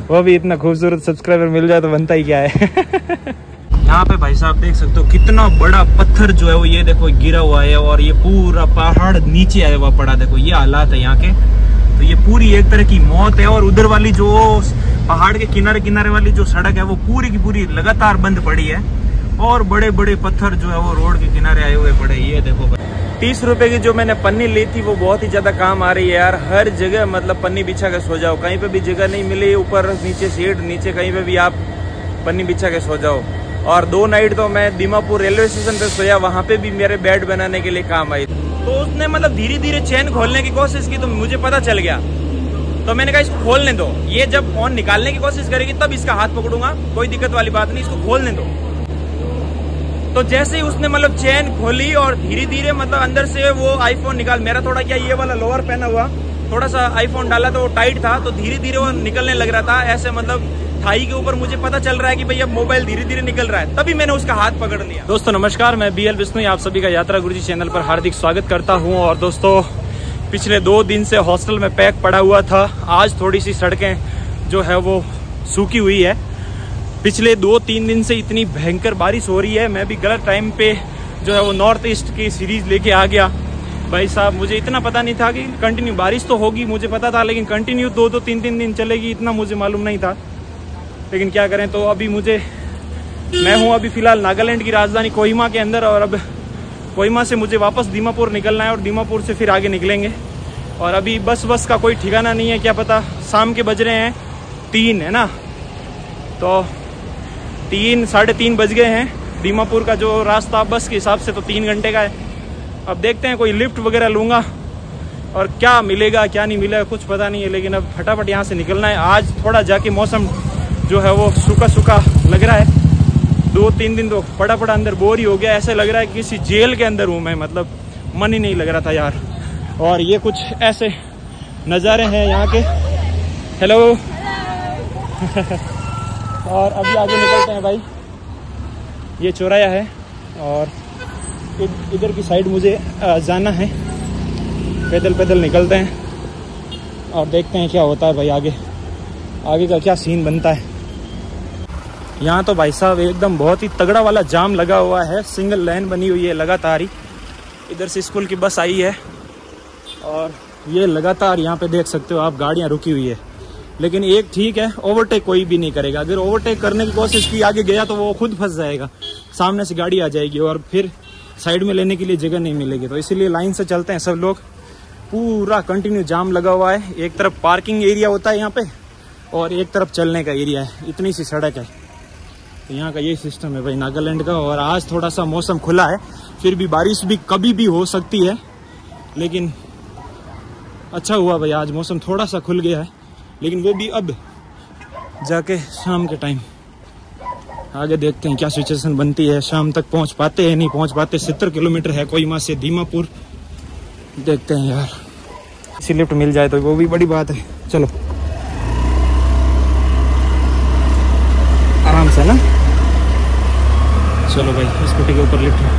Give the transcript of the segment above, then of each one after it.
वो भी इतना खूबसूरत सब्सक्राइबर मिल जाए तो बनता ही क्या है। यहाँ पे भाई साहब देख सकते हो कितना बड़ा पत्थर जो है वो ये देखो गिरा हुआ है और ये पूरा पहाड़ नीचे आया हुआ पड़ा। देखो ये हालात है यहाँ के। तो ये पूरी एक तरह की मौत है। और उधर वाली जो पहाड़ के किनारे किनारे वाली जो सड़क है वो पूरी की पूरी लगातार बंद पड़ी है और बड़े बड़े पत्थर जो है वो रोड के किनारे आए हुए पड़े। ये देखो 30 रुपए की जो मैंने पन्नी ली थी वो बहुत ही ज्यादा काम आ रही है यार। हर जगह मतलब पन्नी बिछा के सो जाओ, कहीं पे भी जगह नहीं मिली, ऊपर नीचे सीट, नीचे कहीं पे भी आप पन्नी बिछा के सो जाओ। और 2 नाइट तो मैं दीमापुर रेलवे स्टेशन पे सोया, वहां पे भी मेरे बेड बनाने के लिए काम आई। तो उसने मतलब धीरे धीरे चेन खोलने की कोशिश की तो मुझे पता चल गया। तो मैंने कहा इसको खोलने दो, ये जब फोन निकालने की कोशिश करेगी तब इसका हाथ पकड़ूंगा, कोई दिक्कत वाली बात नहीं, इसको खोलने दो। तो जैसे ही उसने मतलब चेन खोली और धीरे धीरे मतलब अंदर से वो आईफोन निकाल, मेरा थोड़ा क्या ये वाला लोअर पहना हुआ, थोड़ा सा आईफोन डाला तो वो टाइट था, तो धीरे धीरे वो निकलने लग रहा था ऐसे, मतलब थाई के ऊपर मुझे पता चल रहा है कि भाई अब मोबाइल धीरे धीरे निकल रहा है, तभी मैंने उसका हाथ पकड़ लिया। दोस्तों नमस्कार, मैं BL विष्णु आप सभी का यात्रा गुरुजी चैनल पर हार्दिक स्वागत करता हूँ। और दोस्तों पिछले 2 दिन से हॉस्टल में पैक पड़ा हुआ था। आज थोड़ी सी सड़कें जो है वो सूखी हुई है। पिछले 2-3 दिन से इतनी भयंकर बारिश हो रही है। मैं भी गलत टाइम पे जो है वो नॉर्थ ईस्ट की सीरीज लेके आ गया। भाई साहब मुझे इतना पता नहीं था कि कंटिन्यू बारिश तो होगी, मुझे पता था, लेकिन कंटिन्यू 2-3 दिन चलेगी इतना मुझे मालूम नहीं था। लेकिन क्या करें, तो अभी मैं हूँ अभी फिलहाल नागालैंड की राजधानी कोहिमा के अंदर। और अब कोहिमा से मुझे वापस दीमापुर निकलना है और दीमापुर से फिर आगे निकलेंगे। और अभी बस का कोई ठिकाना नहीं है, क्या पता शाम के बज रहे हैं 3 है ना, तो 3-3:30 बज गए हैं। दीमापुर का जो रास्ता बस के हिसाब से तो 3 घंटे का है। अब देखते हैं कोई लिफ्ट वगैरह लूँगा और क्या मिलेगा क्या नहीं मिलेगा कुछ पता नहीं है, लेकिन अब फटाफट यहाँ से निकलना है। आज थोड़ा जाके मौसम जो है वो सूखा लग रहा है। 2-3 दिन तो पड़ा अंदर बोर ही हो गया, ऐसे लग रहा है किसी जेल के अंदर हूँ मैं, मतलब मन ही नहीं लग रहा था यार। और ये कुछ ऐसे नज़ारे हैं यहाँ के। हेलो और अभी आगे निकलते हैं भाई, ये चौराया है और इधर की साइड मुझे जाना है। पैदल निकलते हैं और देखते हैं क्या होता है भाई, आगे का क्या सीन बनता है। यहाँ तो भाई साहब एकदम बहुत ही तगड़ा वाला जाम लगा हुआ है, सिंगल लाइन बनी हुई है लगातार ही। इधर से स्कूल की बस आई है और ये लगातार यहाँ पे देख सकते हो आप गाड़ियाँ रुकी हुई है। लेकिन एक ठीक है, ओवरटेक कोई भी नहीं करेगा। अगर ओवरटेक करने की कोशिश की आगे गया तो वो खुद फंस जाएगा, सामने से गाड़ी आ जाएगी और फिर साइड में लेने के लिए जगह नहीं मिलेगी। तो इसीलिए लाइन से चलते हैं सब लोग। पूरा कंटिन्यू जाम लगा हुआ है, एक तरफ पार्किंग एरिया होता है यहाँ पे और एक तरफ चलने का एरिया है, इतनी सी सड़क है। तो यहाँ का यही सिस्टम है भाई नागालैंड का। और आज थोड़ा सा मौसम खुला है, फिर भी बारिश भी कभी भी हो सकती है, लेकिन अच्छा हुआ भाई आज मौसम थोड़ा सा खुल गया है। लेकिन वो भी अब जाके शाम के टाइम आगे देखते हैं क्या सिचुएशन बनती है। शाम तक पहुंच पाते हैं नहीं पहुंच पाते। 70 किलोमीटर है कोहिमा से दीमापुर, देखते हैं यार, किसी लिफ्ट मिल जाए तो वो भी बड़ी बात है। चलो आराम से ना, चलो भाई स्कूटी के ऊपर लिफ्ट।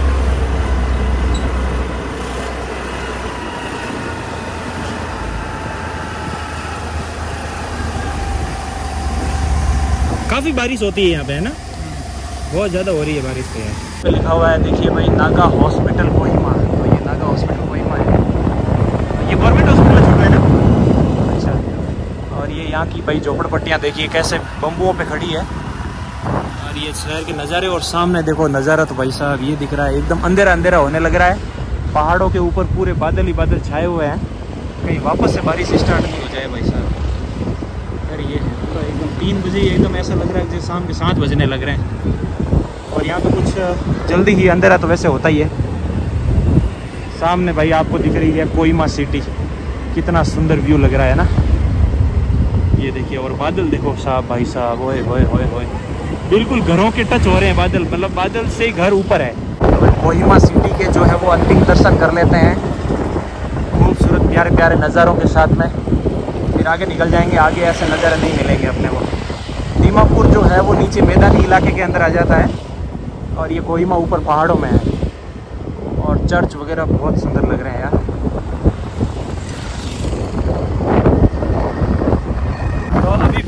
काफी बारिश होती है यहाँ पे है ना, बहुत ज्यादा हो रही है बारिश पे। पे लिखा हुआ है देखिए भाई, नागा हॉस्पिटल कोहिमा। तो ये नागा हॉस्पिटल कोहिमा है, ये गवर्नमेंट हॉस्पिटल छोटा है ना। अच्छा, और ये यहाँ की भाई झोपड़पट्टियाँ देखिए कैसे बम्बुओं पे खड़ी है। और ये शहर के नज़ारे और सामने देखो नज़ारा तो भाई साहब ये दिख रहा है, एकदम अंधेरा होने लग रहा है। पहाड़ों के ऊपर पूरे बादल ही बादल छाए हुए हैं, कहीं वापस से बारिश स्टार्ट नहीं हो जाए भाई साहब। यार ये तो एकदम 3 बजे एकदम ऐसा लग रहा है जैसे शाम के 7 बजने लग रहे हैं। और यहाँ पे कुछ जल्दी ही अंधेरा तो वैसे होता ही है। सामने भाई आपको दिख रही है कोहिमा सिटी, कितना सुंदर व्यू लग रहा है ना, ये देखिए। और बादल देखो साहब भाई साहब, ओए होए होए होए, बिल्कुल घरों के टच हो रहे हैं बादल, मतलब बादल से ही घर ऊपर है। तो कोहिमा सिटी के जो है वो अंतिम दर्शन कर लेते हैं खूबसूरत प्यारे प्यारे नज़ारों के साथ में, फिर आगे निकल जाएंगे। आगे ऐसे नज़ारे नहीं मिलेंगे अपने को। दीमापुर जो है वो नीचे मैदानी इलाके के अंदर आ जाता है और ये कोहिमा ऊपर पहाड़ों में है। और चर्च वगैरह बहुत सुंदर लग रहे हैं यार। तो अभी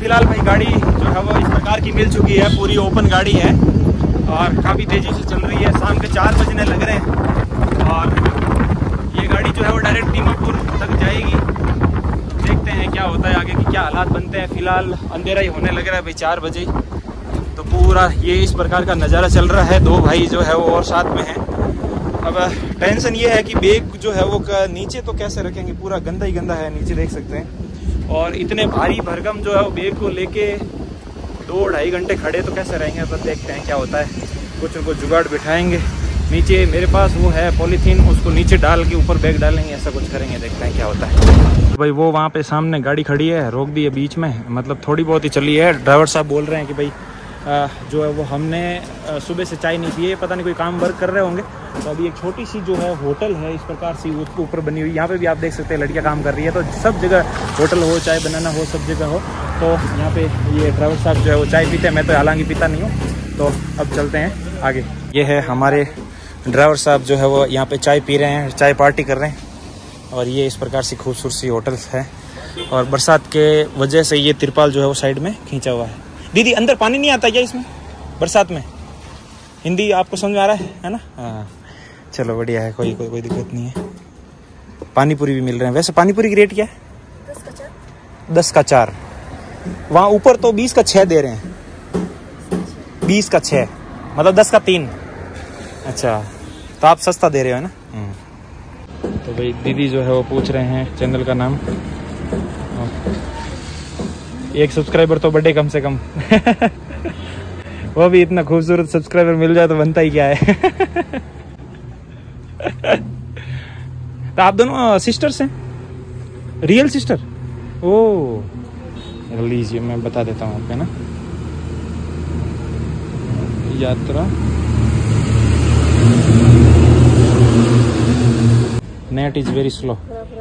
फिलहाल भाई गाड़ी जो है वो इस प्रकार की मिल चुकी है, पूरी ओपन गाड़ी है और काफ़ी तेज़ी से चल रही है। शाम के 4 बजने लग रहे हैं और ये गाड़ी जो है वो डायरेक्ट दीमापुर तक जाएगी। देखते हैं क्या होता है आगे की, क्या हालात बनते हैं। फिलहाल अंधेरा ही होने लग रहा है भाई, 4 बजे। तो पूरा ये इस प्रकार का नज़ारा चल रहा है। 2 भाई जो है वो और साथ में हैं। अब टेंशन ये है कि बैग जो है वो नीचे तो कैसे रखेंगे, पूरा गंदा ही गंदा है, नीचे देख सकते हैं। और इतने भारी भरकम जो है वो बैग को लेके 2-2.5 घंटे खड़े तो कैसे रहेंगे। अब देखते हैं क्या होता है, कुछ उनको जुगाड़ बिठाएंगे। नीचे मेरे पास वो है पॉलीथीन, उसको नीचे डाल के ऊपर बैग डालेंगे, ऐसा कुछ करेंगे, देखते हैं क्या होता है। भाई वो वहाँ पे सामने गाड़ी खड़ी है, रोक दी है बीच में, मतलब थोड़ी बहुत ही चली है। ड्राइवर साहब बोल रहे हैं कि भाई जो है वो हमने सुबह से चाय नहीं पी है, पता नहीं कोई काम वर्क कर रहे होंगे। तो अभी एक छोटी सी जो है होटल है इस प्रकार से उसके ऊपर बनी हुई, यहाँ पे भी आप देख सकते हैं लड़कियाँ काम कर रही है। तो सब जगह होटल हो, चाय बनाना हो, सब जगह हो। तो यहाँ पे ये ड्राइवर साहब जो है वो चाय पीते हैं, मैं तो हालांकि पीता नहीं हूँ। तो अब चलते हैं आगे। ये है हमारे ड्राइवर साहब जो है वो यहाँ पे चाय पी रहे हैं, चाय पार्टी कर रहे हैं। और ये इस प्रकार से खूबसूरत सी होटल है और बरसात के वजह से ये तिरपाल जो है वो साइड में खींचा हुआ है। दीदी अंदर पानी नहीं आता क्या इसमें बरसात में? हिंदी आपको समझ में आ रहा है ना? हाँ चलो बढ़िया है, कोई दिक्कत नहीं है। पानी पूरी भी मिल रहे हैं। वैसे पानी पूरी की रेट क्या है? 10 का 4। वहाँ ऊपर तो 20 का 6 दे रहे हैं। 20 का 6 मतलब 10 का 3। अच्छा तो आप सस्ता दे रहे हो ना। तो भाई दीदी जो है वो पूछ रहे हैं चैनल का नाम। एक सब्सक्राइबर तो बढ़े कम से कम वो भी इतना खूबसूरत सब्सक्राइबर मिल जाए तो बनता ही क्या है। तो आप दोनों सिस्टर्स हैं? Real sister? ओह लीजिए मैं बता देता हूँ आपको ना। यात्रा नेट इज वेरी स्लो।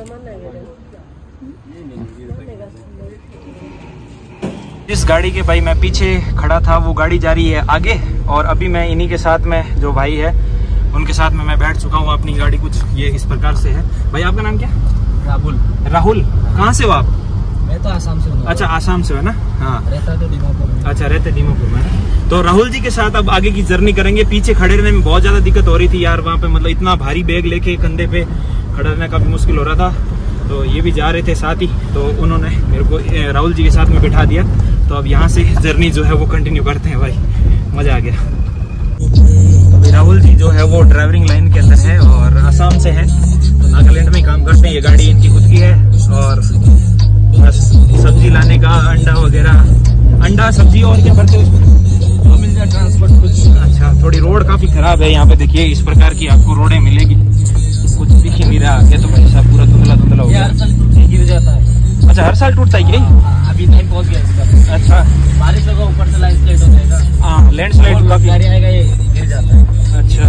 जिस गाड़ी के भाई मैं पीछे खड़ा था वो गाड़ी जा रही है आगे और अभी मैं इन्हीं के साथ में जो भाई है उनके साथ में मैं बैठ चुका हूँ। अपनी गाड़ी कुछ ये इस प्रकार से है। भाई आपका नाम क्या? राहुल। राहुल कहाँ से हो आप? मैं तो आसाम से हूँ। अच्छा आसाम से हो ना? हाँ रहता तो दीमापुर में। अच्छा रहते दीमापुर में। तो राहुल जी के साथ अब आगे की जर्नी करेंगे। पीछे खड़े रहने में बहुत ज्यादा दिक्कत हो रही थी यार, वहाँ पे मतलब इतना भारी बैग लेके कंधे पे खड़ा रहना काफी मुश्किल हो रहा था। तो ये भी जा रहे थे साथ ही, तो उन्होंने मेरे को राहुल जी के साथ में बिठा दिया। तो अब यहाँ से जर्नी जो है वो कंटिन्यू करते हैं भाई, मजा आ गया। तो राहुल जी जो है वो ड्राइविंग लाइन के अंदर है और आसाम से है, नागालैंड में काम करते हैं। ये गाड़ी इनकी खुद की है और बस सब्जी लाने का, अंडा वगैरह, अंडा सब्जी और क्या भरते हैं उसमें तो मिल जाए ट्रांसपोर्ट कुछ। अच्छा थोड़ी रोड काफी खराब है यहाँ पे, देखिए इस प्रकार की आपको रोडें मिलेगी, कुछ दिख ही नहीं रहा आगे। तो भाई साहब पूरा धुंधला धुंधला हो गया। हर साल गिर जाता है। अच्छा हर साल टूटता है क्या? अभी नहीं पहुंच गया इसका। अच्छा बारिश होगा ऊपर से लैंडस्लाइड हो जाएगा। हाँ लैंडस्लाइड काफी गाड़ी आएगा ये गिर जाता है। अच्छा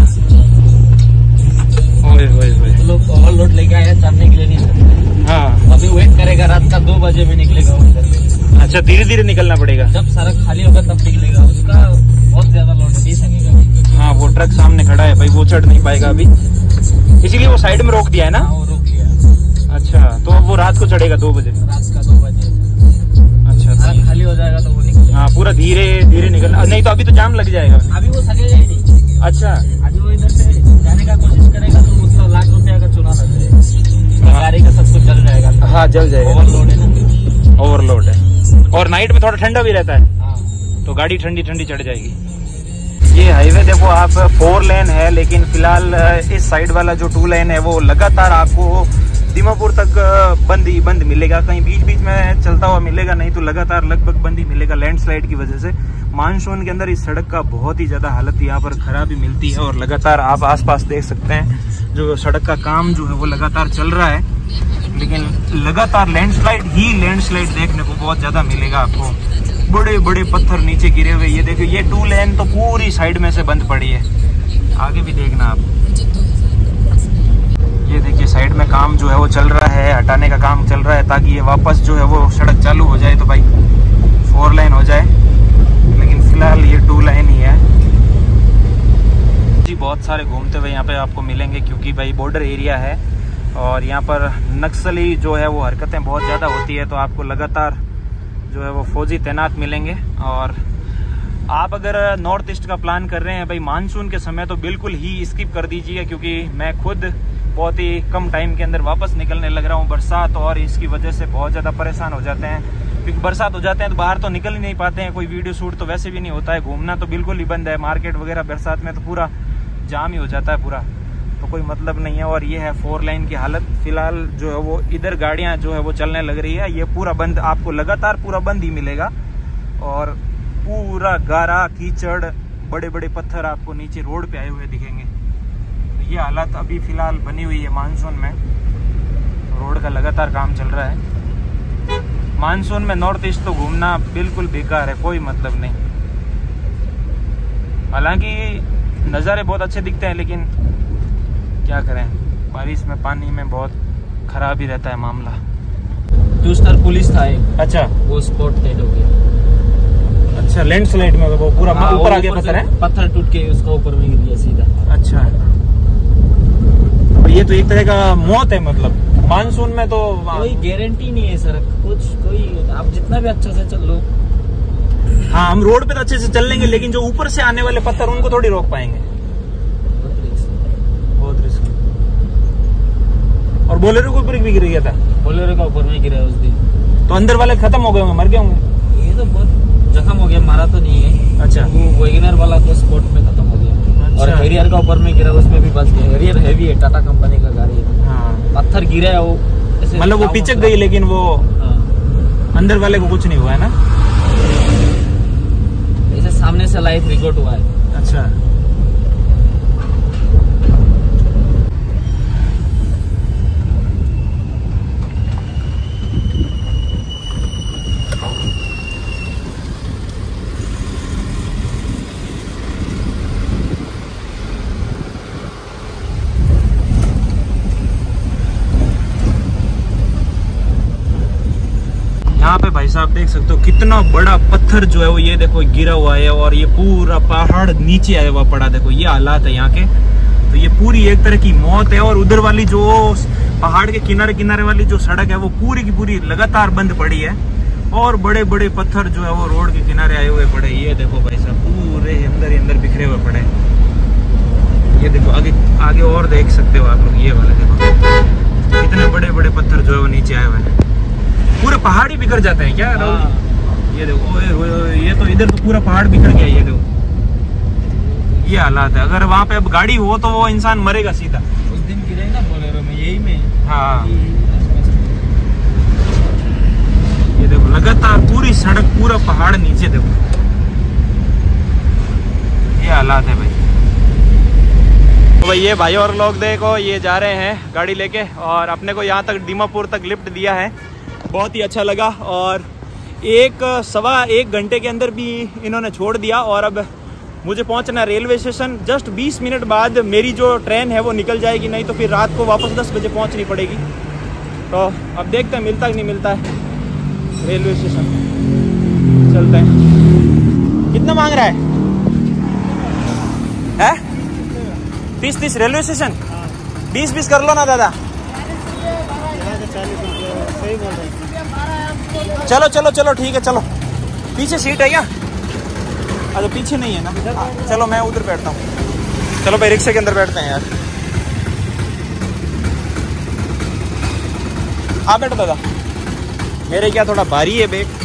तो लोग ओवरलोड लेके आए हैं, चढ़ने के लिए नहीं सकते। हाँ अभी वेट करेगा, रात का 2 बजे में निकलेगा उधर। अच्छा धीरे धीरे निकलना पड़ेगा, जब सड़क खाली होगा तब निकलेगा। उसका बहुत ज्यादा लोड नहीं सकेगा। हाँ वो ट्रक सामने खड़ा है भाई, वो चढ़ नहीं पाएगा अभी, इसीलिए वो साइड में रोक दिया है ना। वो रोक दिया। अच्छा तो अब वो रात को चढ़ेगा 2 बजे। रात का 2 बजे। अच्छा सड़क खाली हो जाएगा तो वो निकलेगा। हाँ पूरा धीरे धीरे निकलना, नहीं तो अभी तो जाम लग जाएगा। अभी वो सकेगा ही नहीं। अच्छा अभी वो इधर से जाने का कोशिश करेगा तो उसका ₹1,00,000 का चुना लग जाएगा। गाड़ी का सब कुछ जल जाएगा। हाँ जल जाएगा, ओवरलोड है ना। ओवरलोड है और नाइट में थोड़ा ठंडा भी रहता है। हाँ तो गाड़ी ठंडी ठंडी चढ़ जाएगी। ये हाईवे देखो आप 4 लेन है, लेकिन फिलहाल इस साइड वाला जो 2 लेन है वो लगातार आपको दीमापुर तक बंद मिलेगा, कहीं बीच बीच में चलता हुआ मिलेगा, नहीं तो लगातार लगभग बंद ही मिलेगा। लैंडस्लाइड की वजह से मानसून के अंदर इस सड़क का बहुत ही ज़्यादा हालत यहाँ पर खराबी मिलती है और लगातार आप आसपास देख सकते हैं जो सड़क का काम जो है वो लगातार चल रहा है, लेकिन लगातार लैंडस्लाइड ही लैंडस्लाइड देखने को बहुत ज़्यादा मिलेगा आपको। बड़े बड़े पत्थर नीचे गिरे हुए, ये देखिए ये 2 लेन तो पूरी साइड में से बंद पड़ी है। आगे भी देखना आप, ये देखिए साइड में काम जो है वो चल रहा है, हटाने का काम चल रहा है ताकि ये वापस जो है वो सड़क चालू हो जाए तो भाई 4 लेन हो जाए, लेकिन फिलहाल ये 2 लेन ही है जी। बहुत सारे घूमते हुए यहाँ पे आपको मिलेंगे क्योंकि भाई बॉर्डर एरिया है और यहाँ पर नक्सली जो है वो हरकतें बहुत ज़्यादा होती है, तो आपको लगातार जो है वो फौजी तैनात मिलेंगे। और आप अगर नॉर्थ ईस्ट का प्लान कर रहे हैं भाई मानसून के समय तो बिल्कुल ही स्किप कर दीजिए, क्योंकि मैं खुद बहुत ही कम टाइम के अंदर वापस निकलने लग रहा हूँ। बरसात और इसकी वजह से बहुत ज़्यादा परेशान हो जाते हैं, क्योंकि बरसात हो जाते हैं तो बाहर तो निकल ही नहीं पाते हैं, कोई वीडियो शूट तो वैसे भी नहीं होता है, घूमना तो बिल्कुल ही बंद है, मार्केट वगैरह बरसात में तो पूरा जाम ही हो जाता है पूरा, तो कोई मतलब नहीं है। और ये है 4 लाइन की हालत फिलहाल जो है वो, इधर गाड़ियाँ जो है वो चलने लग रही है, ये पूरा बंद, आपको लगातार पूरा बंद ही मिलेगा। और पूरा गारा कीचड़, बड़े बड़े पत्थर आपको नीचे रोड पे आए हुए दिखेंगे। तो ये हालत अभी फिलहाल बनी हुई है मानसून में, रोड का लगातार काम चल रहा है। मानसून में नॉर्थ ईस्ट तो घूमना बिल्कुल बेकार है, कोई मतलब नहीं। हालांकि नज़ारे बहुत अच्छे दिखते हैं, लेकिन क्या करें, बारिश में पानी में बहुत खराब ही रहता है मामला। 2 स्टार पुलिस था एक, अच्छा वो स्पॉट डेड हो गया। अच्छा, लैंडस्लाइड में वो पूरा ऊपर आ गया पत्थर है, पत्थर टूट के उसका ऊपर में गिर गया सीधा। अच्छा, ये तो एक तरह का मौत है, मतलब मानसून में तो कोई गारंटी नहीं है सड़क कुछ, कोई आप जितना भी अच्छा से चल लो। हाँ, हम रोड पे तो अच्छे से चल लेंगे, लेकिन जो ऊपर से आने वाले पत्थर उनको थोड़ी रोक पाएंगे, बहुत रिस्क। और बोलेरो के ऊपर भी गिर गया था, बोलेरो का ऊपर में गिरा उस दिन, तो अंदर वाले खत्म हो गए होंगे, मर गए होंगे। ये तो बहुत जख्म हो गया, मारा तो नहीं है। अच्छा, वो वैगनर वाला तो स्पॉट में खत्म हो गया। अच्छा। और हैरियर का ऊपर में गिरा, उसमें भी बच गया। हैरियर हैवी है, टाटा कंपनी का गाड़ी है। हाँ। पत्थर गिरा है वो, मतलब वो पिचक गई, लेकिन वो अंदर वाले को कुछ नहीं हुआ है ना, ऐसे सामने से लाइफ रिकॉर्ड हुआ है। अच्छा, यहाँ पे भाई साहब देख सकते हो कितना बड़ा पत्थर जो है वो, ये देखो गिरा हुआ है, और ये पूरा पहाड़ नीचे आया हुआ पड़ा, देखो ये हालात है यहाँ के। तो ये पूरी एक तरह की मौत है। और उधर वाली जो पहाड़ के किनारे किनारे वाली जो सड़क है वो पूरी की पूरी लगातार बंद पड़ी है, और बड़े बड़े पत्थर जो है वो रोड के किनारे आए हुए पड़े। ये देखो भाई साहब पूरे अंदर ही अंदर बिखरे हुए पड़े। ये देखो आगे आगे और देख सकते हो आप लोग, ये वाले देखो कितने बड़े बड़े पत्थर जो है वो नीचे आए हुए हैं, पूरे पहाड़ ही बिखर जाते हैं क्या? ये देखो, ये तो इधर तो पूरा पहाड़ बिखर गया। ये देखो ये हालात है। अगर वहाँ पे अब गाड़ी हो तो वो इंसान मरेगा सीधा। उस दिन गिरे ना बोलेरो में, यही में। हाँ, ये देखो लगातार पूरी सड़क, पूरा पहाड़ नीचे, देखो ये हालात है भाई। तो भाई ये भाई और लोग देखो, ये जा रहे हैं गाड़ी लेके, और अपने को यहाँ तक दीमापुर तक लिफ्ट दिया है, बहुत ही अच्छा लगा। और 1-1.25 घंटे के अंदर भी इन्होंने छोड़ दिया, और अब मुझे पहुंचना रेलवे स्टेशन। जस्ट 20 मिनट बाद मेरी जो ट्रेन है वो निकल जाएगी, नहीं तो फिर रात को वापस 10 बजे पहुंचनी पड़ेगी। तो अब देखते हैं मिलता कि नहीं मिलता है रेलवे स्टेशन। चलते हैं। कितना मांग रहा है? 30 रेलवे स्टेशन? 20 कर लो ना दादा। चलो चलो चलो ठीक है, चलो। पीछे सीट है क्या? अच्छा पीछे नहीं है ना, चलो मैं उधर बैठता हूँ। चलो भाई रिक्शे के अंदर बैठते हैं यार। आप बैठो दादा, मेरे क्या थोड़ा भारी है बैग।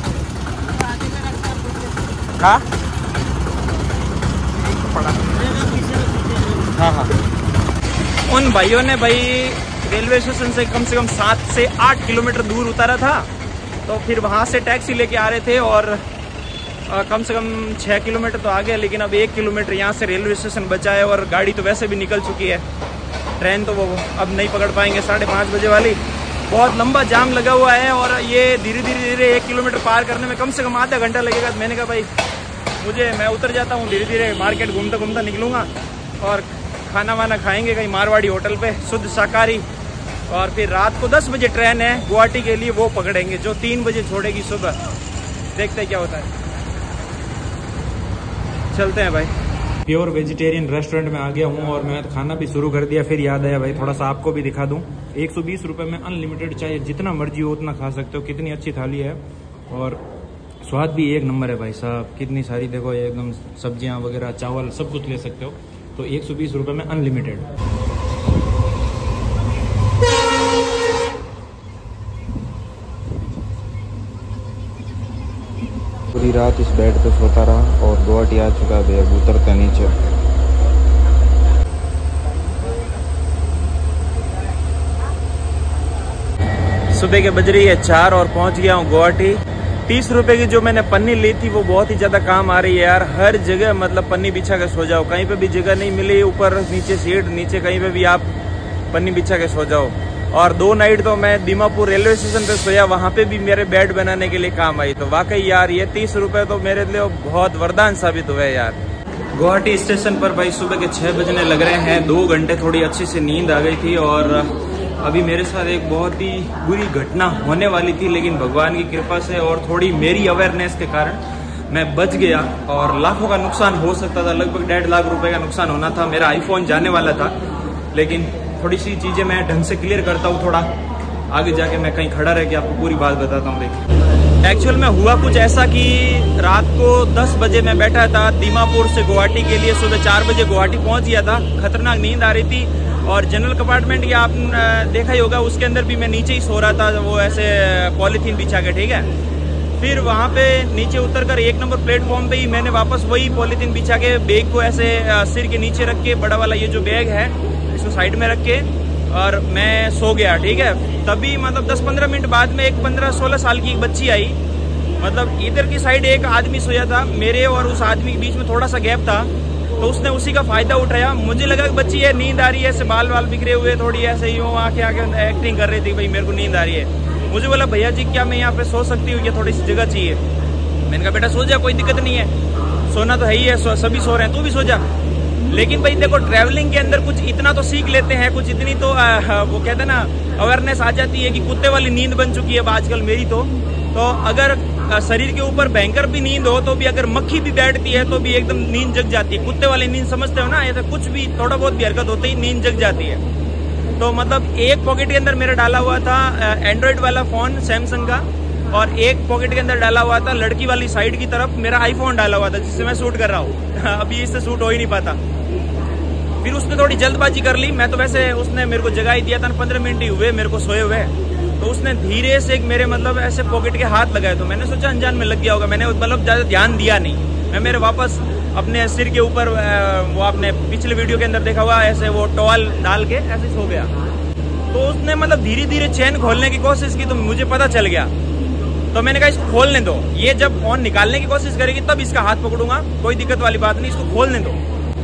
हाँ हाँ हाँ। उन भाइयों ने भाई रेलवे स्टेशन से कम 7 से 8 किलोमीटर दूर उतारा था, तो फिर वहाँ से टैक्सी लेके आ रहे थे, और कम से कम 6 किलोमीटर तो आ गया, लेकिन अब 1 किलोमीटर यहाँ से रेलवे स्टेशन बचा है, और गाड़ी तो वैसे भी निकल चुकी है। ट्रेन तो वो अब नहीं पकड़ पाएंगे 5:30 बजे वाली। बहुत लंबा जाम लगा हुआ है, और ये धीरे धीरे 1 किलोमीटर पार करने में कम से कम आधा घंटा लगेगा। तो मैंने कहा भाई मैं उतर जाता हूँ, धीरे धीरे मार्केट घूमता घूमता निकलूँगा, और खाना वाना खाएंगे कहीं मारवाड़ी होटल पे, शुद्ध शाकाहारी। और फिर रात को 10 बजे ट्रेन है गुवाहाटी के लिए, वो पकड़ेंगे, जो 3 बजे छोड़ेगी सुबह। देखते हैं क्या होता है, चलते हैं भाई। प्योर वेजिटेरियन रेस्टोरेंट में आ गया हूँ, और मैं खाना भी शुरू कर दिया। फिर याद आया भाई थोड़ा सा आपको भी दिखा दूँ। 120 रुपये में अनलिमिटेड, चाहे जितना मर्जी हो उतना खा सकते हो। कितनी अच्छी थाली है, और स्वाद भी एक नंबर है भाई साहब। कितनी सारी देखो एकदम सब्जियां वगैरह, चावल सब कुछ ले सकते हो। तो 120 रुपये में अनलिमिटेड। पूरी रात इस बेड पे सोता रहा और गुवाहाटी आ चुका है अब उतरता नीचे। सुबह के बज रही है 4 और पहुंच गया हूँ गुवाहाटी। 30 रुपए की जो मैंने पन्नी ली थी वो बहुत ही ज्यादा काम आ रही है यार। हर जगह मतलब पन्नी बिछा के सो जाओ, कहीं पे भी जगह नहीं मिली, ऊपर नीचे सीट, नीचे कहीं पे भी आप पन्नी बिछा के सो जाओ। और 2 नाइट तो मैं दीमापुर रेलवे स्टेशन पे सोया, वहां पे भी मेरे बेड बनाने के लिए काम आई। तो वाकई यार ये 30 रुपए तो मेरे लिए बहुत वरदान साबित हुए यार। गुवाहाटी स्टेशन पर भाई सुबह के 6 बजने लग रहे हैं। 2 घंटे थोड़ी अच्छी से नींद आ गई थी और अभी मेरे साथ एक बहुत ही बुरी घटना होने वाली थी, लेकिन भगवान की कृपा से और थोड़ी मेरी अवेयरनेस के कारण मैं बच गया। और लाखों का नुकसान हो सकता था, लगभग 1.5 लाख रुपए का नुकसान होना था। मेरा आईफोन जाने वाला था, लेकिन थोड़ी सी चीजें मैं ढंग से क्लियर करता हूँ, थोड़ा आगे जाके मैं कहीं खड़ा रह के आपको पूरी बात बताता हूँ। देखिए एक्चुअल में हुआ कुछ ऐसा कि रात को 10 बजे मैं बैठा था दीमापुर से गुवाहाटी के लिए। सुबह 4 बजे गुवाहाटी पहुंच गया था। खतरनाक नींद आ रही थी और जनरल कंपार्टमेंट या आपने देखा ही होगा, उसके अंदर भी मैं नीचे ही सो रहा था, वो ऐसे पॉलीथीन बिछा के, ठीक है। फिर वहाँ पे नीचे उतरकर 1 नंबर प्लेटफॉर्म पे ही मैंने वापस वही पॉलीथीन बिछा के बैग को ऐसे सिर के नीचे रख के, बड़ा वाला ये जो बैग है इसको साइड में रख के और मैं सो गया, ठीक है। तभी मतलब 10-15 मिनट बाद में एक 15-16 साल की एक बच्ची आई। मतलब इधर की साइड एक आदमी सोया था, मेरे और उस आदमी के बीच में थोड़ा सा गैप था, तो उसने उसी का फायदा उठाया। मुझे लगा कि बच्ची है, नींद आ रही है, ऐसे बाल बिखरे हुए, थोड़ी ऐसे यूं आके एक्टिंग कर रही थी, भाई मेरे को नींद आ रही है। मुझे बोला भैया जी क्या मैं यहाँ पे सो सकती हूँ, या थोड़ी सी जगह चाहिए। मैंने कहा बेटा सो जा, कोई दिक्कत नहीं है, सोना तो है ही है, सभी सो रहे हैं, तू भी सो जा। लेकिन भाई देखो ट्रैवलिंग के अंदर कुछ इतना तो सीख लेते हैं, कुछ इतनी तो वो कहते हैं ना अवेयरनेस आ जाती है कि कुत्ते वाली नींद बन चुकी है अब आजकल मेरी तो अगर शरीर के ऊपर भयंकर भी नींद हो तो भी अगर मक्खी भी बैठती है तो भी एकदम नींद जग जाती है। कुत्ते वाली नींद समझते हो ना, ऐसा कुछ भी थोड़ा बहुत भी हरकत होते ही नींद जग जाती है। तो मतलब एक पॉकेट के अंदर मेरा डाला हुआ था एंड्रॉइड वाला फोन सैमसंग का, और एक पॉकेट के अंदर डाला हुआ था लड़की वाली साइड की तरफ मेरा आईफोन डाला हुआ था, जिससे मैं शूट कर रहा हूँ। अभी इससे शूट हो ही नहीं पाता। फिर उसने थोड़ी जल्दबाजी कर ली। मैं तो वैसे उसने मेरे को जगा ही दिया था, 15 मिनट ही हुए मेरे को सोए हुए, तो उसने धीरे से मेरे मतलब ऐसे पॉकेट के हाथ लगाए। तो मैंने सोचा अनजान में लग गया होगा, मैंने मतलब ज्यादा ध्यान दिया नहीं। मैं मेरे वापस अपने सिर के ऊपर वो आपने पिछले वीडियो के अंदर देखा हुआ ऐसे वो टॉवल डाल के ऐसे सो गया। तो उसने मतलब धीरे धीरे चैन खोलने की कोशिश की, तो मुझे पता चल गया। तो मैंने कहा इसको खोलने दो, ये जब फोन निकालने की कोशिश करेगी तब इसका हाथ पकड़ूंगा, कोई दिक्कत वाली बात नहीं, इसको खोलने दो।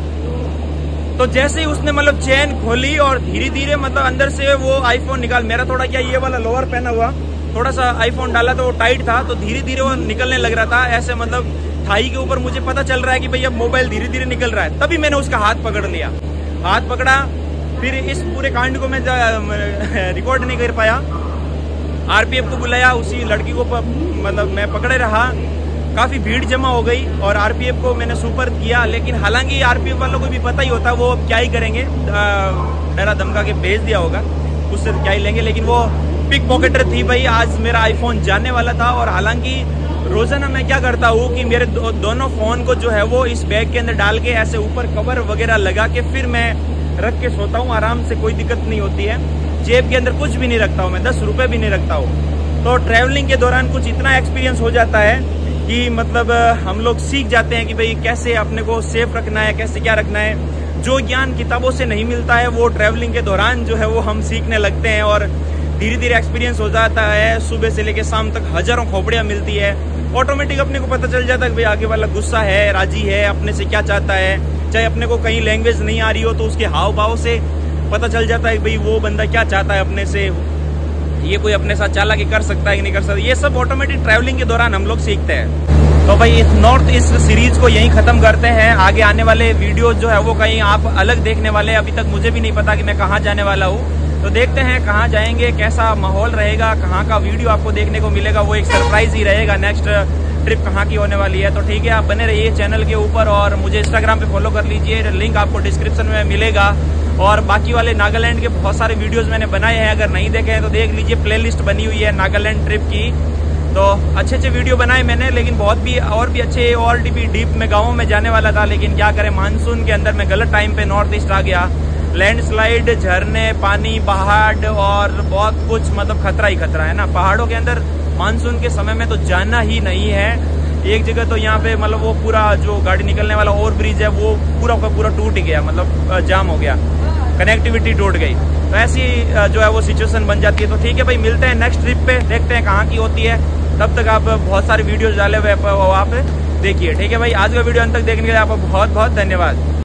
तो जैसे ही उसने मतलब चैन खोली और धीरे धीरे मतलब अंदर से वो आईफोन निकाल, मेरा थोड़ा क्या ये वाला लोअर पहना हुआ, थोड़ा सा आईफोन डाला तो वो टाइट था, तो धीरे धीरे वो निकलने लग रहा था ऐसे, मतलब थाई के ऊपर मुझे पता चल रहा है कि भाई अब मोबाइल धीरे धीरे निकल रहा है। तभी मैंने उसका हाथ पकड़ लिया, हाथ पकड़ा। फिर इस पूरे कांड को मैं रिकॉर्ड नहीं कर पाया। आरपीएफ को बुलाया, उसी लड़की को मतलब मैं पकड़े रहा। काफी भीड़ जमा हो गई और आरपीएफ को मैंने सुपर्द किया, लेकिन हालांकि आरपीएफ वालों को भी पता ही होता वो क्या ही करेंगे, डरा धमका के भेज दिया होगा, उससे क्या ही लेंगे। लेकिन वो पिक पॉकेटर थी भाई, आज मेरा आईफोन जाने वाला था। और हालांकि रोजाना मैं क्या करता हूँ कि मेरे दोनों फोन को जो है वो इस बैग के अंदर डाल के ऐसे ऊपर कवर वगैरह लगा के फिर मैं रख के सोता हूँ, आराम से, कोई दिक्कत नहीं होती है। जेब के अंदर कुछ भी नहीं रखता हूँ मैं, 10 रुपए भी नहीं रखता हूँ। तो ट्रैवलिंग के दौरान कुछ इतना एक्सपीरियंस हो जाता है कि मतलब हम लोग सीख जाते हैं कि भाई कैसे अपने को सेफ रखना है, कैसे क्या रखना है। जो ज्ञान किताबों से नहीं मिलता है वो ट्रैवलिंग के दौरान जो है वो हम सीखने लगते हैं और धीरे धीरे एक्सपीरियंस हो जाता है। सुबह से लेकर शाम तक हजारों खोपड़ियां मिलती है, ऑटोमेटिक अपने को पता चल जाता है कि भाई आगे वाला गुस्सा है, राजी है, अपने से क्या चाहता है। चाहे अपने को कहीं लैंग्वेज नहीं आ रही हो तो उसके हाव भाव से पता चल जाता है कि भाई वो बंदा क्या चाहता है अपने से, ये कोई अपने साथ चालाकी कर सकता है कि नहीं कर सकता। ये सब ऑटोमेटिक ट्रैवलिंग के दौरान हम लोग सीखते हैं। तो भाई इस नॉर्थ ईस्ट सीरीज को यहीं खत्म करते हैं। आगे आने वाले वीडियो जो है वो कहीं आप अलग देखने वाले हैं। अभी तक मुझे भी नहीं पता कि मैं कहाँ जाने वाला हूँ, तो देखते हैं कहाँ जाएंगे, कैसा माहौल रहेगा, कहाँ का वीडियो आपको देखने को मिलेगा, वो एक सरप्राइज ही रहेगा। नेक्स्ट ट्रिप कहाँ की होने वाली है। तो ठीक है, आप बने रहिए चैनल के ऊपर और मुझे इंस्टाग्राम पे फॉलो कर लीजिए, लिंक आपको डिस्क्रिप्शन में मिलेगा। और बाकी वाले नागालैंड के बहुत सारे वीडियोस मैंने बनाए हैं, अगर नहीं देखे हैं तो देख लीजिए, प्लेलिस्ट बनी हुई है नागालैंड ट्रिप की। तो अच्छे अच्छे वीडियो बनाए मैंने, लेकिन बहुत भी और भी अच्छे और भी डीप में गाँवों में जाने वाला था, लेकिन क्या करें मानसून के अंदर मैं गलत टाइम पे नॉर्थ ईस्ट आ गया। लैंडस्लाइड, झरने, पानी, पहाड़ और बहुत कुछ मतलब खतरा ही खतरा है ना। पहाड़ों के अंदर मानसून के समय में तो जाना ही नहीं है। एक जगह तो यहाँ पे मतलब वो पूरा जो गाड़ी निकलने वाला ओवर ब्रिज है वो पूरा का पूरा टूट गया, मतलब जाम हो गया, कनेक्टिविटी टूट गई। तो ऐसी जो है वो सिचुएशन बन जाती है। तो ठीक है भाई, मिलते हैं नेक्स्ट ट्रिप पे, देखते हैं कहाँ की होती है। तब तक आप बहुत सारे वीडियोज डाले हुए आप देखिए। ठीक है भाई, आज का वीडियो अंत तक देखने के लिए आपका बहुत बहुत धन्यवाद।